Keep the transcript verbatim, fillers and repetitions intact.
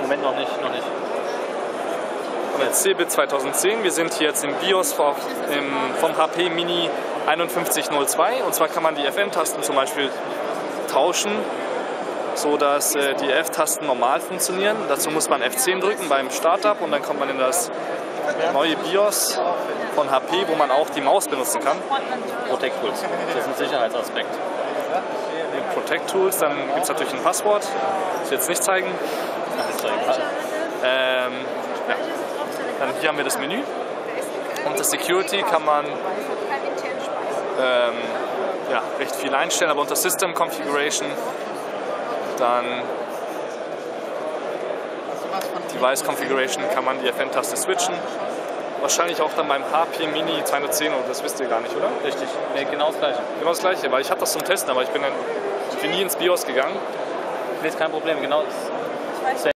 Moment noch nicht, noch nicht. Und jetzt Cebit zweitausendzehn, wir sind hier jetzt im BIOS vom, im, vom H P Mini einundfünfzig null zwei und zwar kann man die F N-Tasten zum Beispiel tauschen, so dass äh, die F-Tasten normal funktionieren. Dazu muss man F zehn drücken beim Startup und dann kommt man in das neue BIOS von H P, wo man auch die Maus benutzen kann. Protect Tools, das ist ein Sicherheitsaspekt. Protect Tools, dann gibt es natürlich ein Passwort, das ich jetzt nicht zeigen. Ähm, ja. Dann hier haben wir das Menü. Unter Security kann man ähm, ja, recht viel einstellen, aber unter System Configuration dann Device Configuration kann man die F N-Taste switchen. Wahrscheinlich auch dann beim H P Mini zweihundertzehn, und das wisst ihr gar nicht, oder? Richtig, nee, genau das gleiche. Genau das gleiche, weil ich habe das zum Testen, aber ich bin, dann, ich bin nie ins BIOS gegangen. Nee, ist kein Problem, genau.